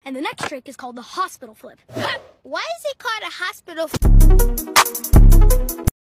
And the next trick is called the hospital flip. Why is it called a hospital?